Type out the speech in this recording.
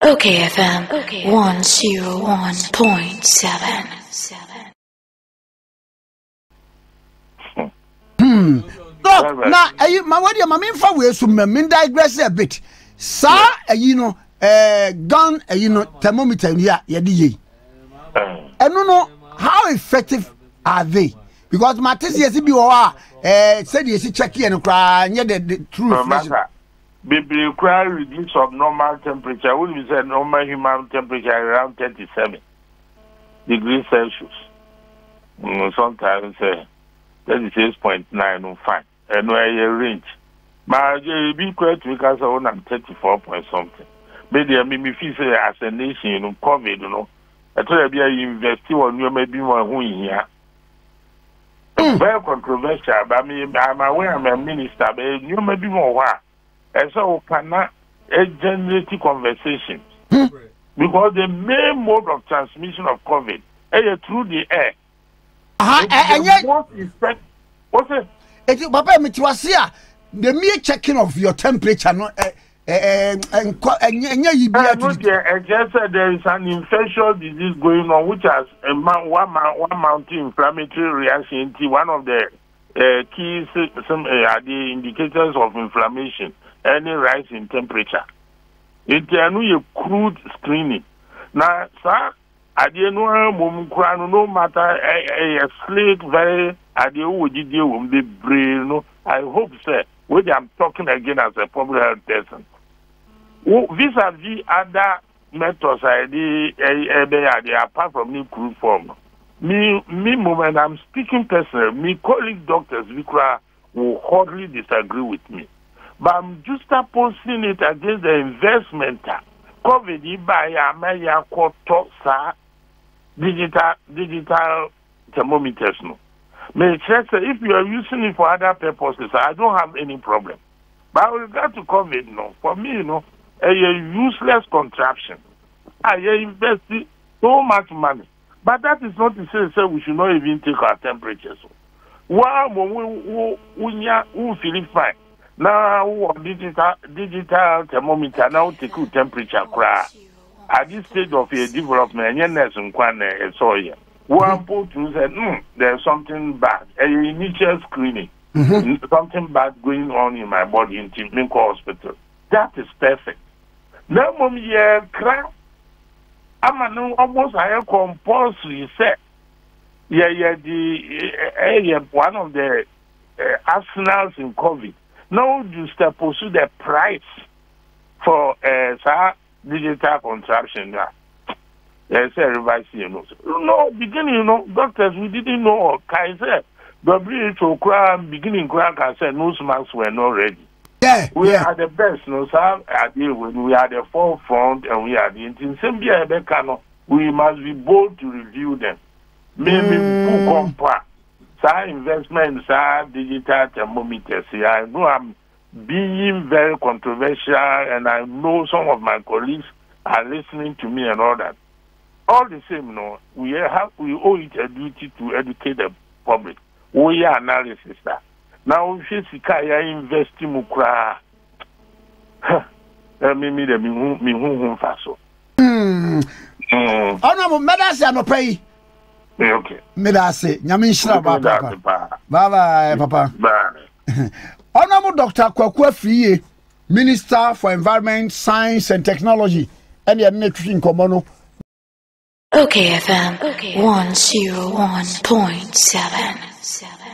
Okay, FM 101.7. Look, now, my word, my main for we so me digress a bit. Sir, gun, thermometer, yeah, ye. And no, how effective are they? Because my test yes, be said yes, check and cry, and yet the truth. Baby, cry reduce of normal temperature. What we say normal human temperature around 37 degrees Celsius. Sometimes 36.9 fine. And where range. But be quite because I'm 34 point something. Maybe I mean feel say as a nation, COVID, I tell you, invest on you maybe one who here. Very controversial, but I'm aware I'm a minister, but you may be more what. And so cannot generate conversations. Because the main mode of transmission of COVID is through the air. And yet, what's it? Papa, the mere checking of your temperature, just said there is an infectious disease going on, which has one mounting inflammatory reaction. One of the key the indicators of inflammation, any rise in temperature. It's a crude screening. Now, sir, I didn't know no matter a slate very I hope, sir, when I'm talking again as a public health person. Vis-a-vis other methods, apart from new crude form. Me, when I'm speaking personally, me colleague doctors, will hardly disagree with me. But I'm just opposing it against the investment. COVID, digital thermometers. No. If you are using it for other purposes, I don't have any problem. But with regard to COVID, no, for me, a useless contraption. I invest so much money. But that is not to say we should not even take our temperatures. Wow, we feel fine. Now, digital thermometer now take temperature. At this stage of a development, one put to say, there's something bad. An initial screening, something bad going on in my body in Timlinko Hospital. That is perfect. Now, I'm almost a compulsory set. One of the arsenals in COVID. Now, you step pursue the price for digital contraption. Yes, everybody, No, beginning, doctors, we didn't know. Kaiser, WHO, beginning, can say no masks were not ready. Yeah, we are the best, when we are the forefront and we are the intent. We must be bold to review them. Maybe who compare investment, digital thermometers. I know I'm being very controversial, and I know some of my colleagues are listening to me and all that. All the same, we owe it a duty to educate the public. We are analysis that. Now, if you see Kaya investing mukra, me faso. Oh no, medase no pay. Okay. Medase, nyamin shira papa. Bye papa. Bye. Honorable Dr. Kwaku Afriyie, Minister for Environment, Science and Technology, and the Nutrition Komono. Okay, FM 101.7.